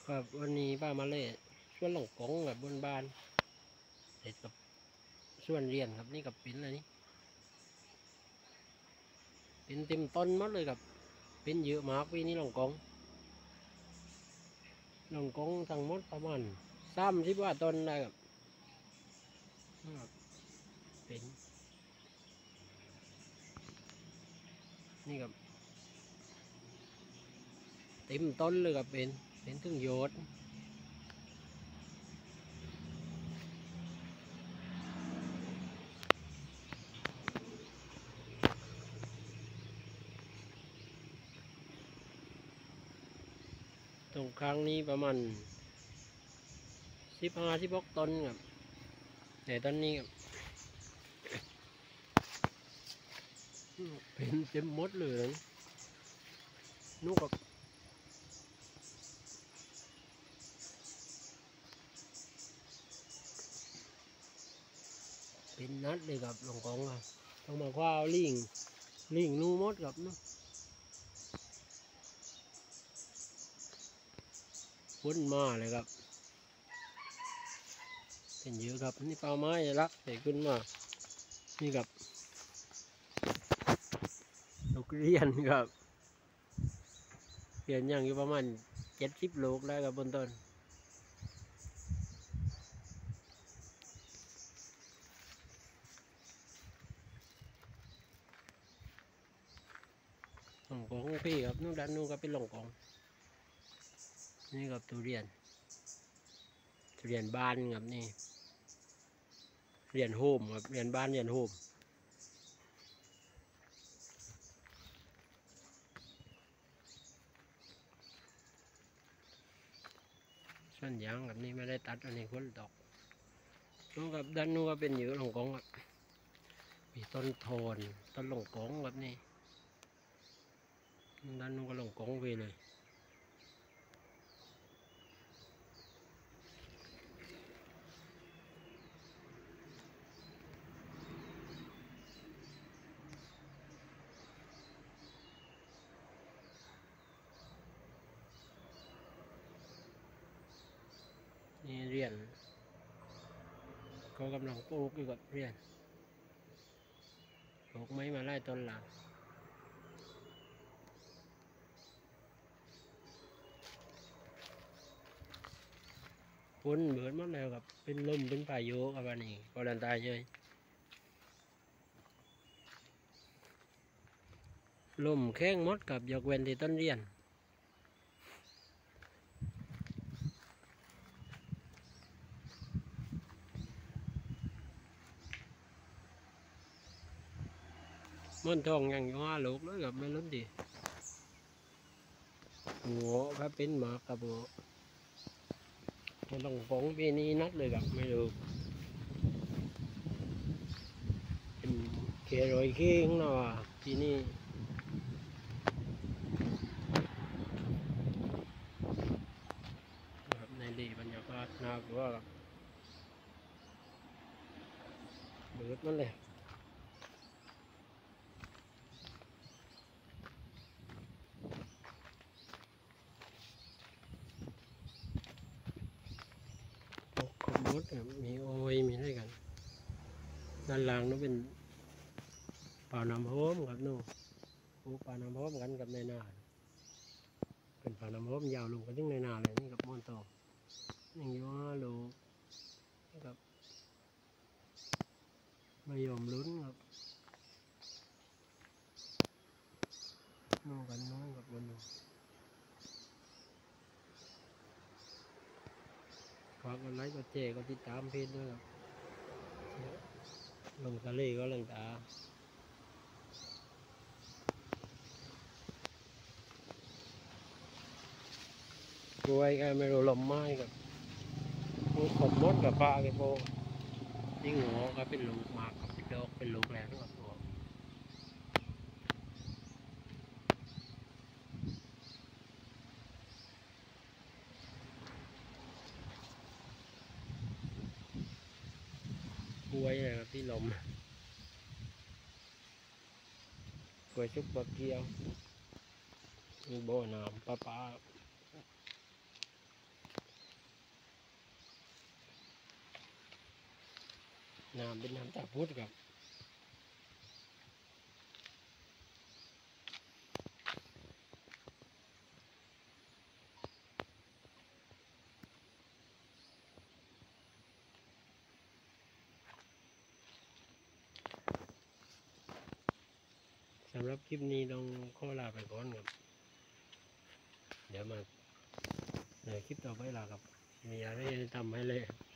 ครับวันนี้ป้ามาเล่ส่วนหลงกงกับบนบ้านเสร็จกับส่วนเรียนครับนี่กับปิ้นอะไรนี่ปิ้นเต็มต้นหมดเลยครับปิ้นเยอะมากปีนี้หลงกงทั้งหมดประมาณ30 กว่าต้นได้ครับเป็นนี่ครับเต็มต้นเลยครับเป็นถึงโยดตรงครั้งนี้ประมาณ15-16 ต้นครับแต่ต้นนี้ครับเป็นเต็มหมดเลยนู่นก็เป็นนัดเลยครับหลงกงครับต้องมาคว้าลิงนู่มดครับนู่พ้นมาเลยครับเป็นเยอะครับนี่ปลาไม้รักใส่ขึ้นมานี่ครับลูกเรียนครับเรียนอย่างอยู่ประมาณ70 ลูกได้ครับบนต้นหลงกองพี่ครับนู่นด้านนู้นก็เป็นหลงกองนี่ครับทุเรียนบ้านครับนี่เรียนโฮมครับเรียนบ้านเรียนโฮมส่วนยางแบบนี้ไม่ได้ตัดอันนี้คนดอกนู่นครับด้านนู้นก็เป็นอยู่หลงกองครับมีต้นโทนต้นหลงกองแบบนี้ด้านนู้นก็หลงกองไปเลยนี่เรียนก็กำลังปลูกอยู่กับเรียนปลูกไม้มาไล่ต้นหลังฝนเบิดหมดแล้วครับเป็นลมเป็นพายุครับวันนี้ก็ดันตายเลยลมแข้งมดกับยกเว้นที่ต้นเรียนม่อนทองยังอยู่5 ลูกเลยกับไม่ล้นดีหัวครับเป็นหมากครับหัวมันต้องฟองปีนี้นัดเลยกับไม่รู้เป็นเครอยเค้งเนาะปีนี้ครับในดีบรรยากาศน่ากลัวครับเบิดมันเลยขมมดมีโอยมีอะไรกันด้านล่างนู้นเป็นป่าน้ำหอมครับนู้นปลูกป่าน้ำหอมกันกับในนาเป็นป่าน้ำหอมยาวลงไปถึงในนาเลยนี่กับม่อนทองยังอยู่5 ลูกกับไม่ยอมลุ้นครับน้องกันน้องกับบนนู้นฝากกดไลค์กดแชร์กดติดตามเพจด้วยครับลงทะเลก็ลังตากล้วยก็ไม่รู้ลมไม้กับขมมดกับปลาไอ้โบยิ่งหัวก็เป็นลูกมากกับเป็นดอกเป็นลูกแล้วกับตัวกล้วยอะไรกับที่ลมกล้วยชุบบักเกียวมีโบน้ำปลาน้ำเป็นน้ำตาพุดครับสำหรับคลิปนี้ต้องขอลาไปก่อนครับเดี๋ยวมาในคลิปต่อไปล่ะครับมีอะไรจะทำให้เลย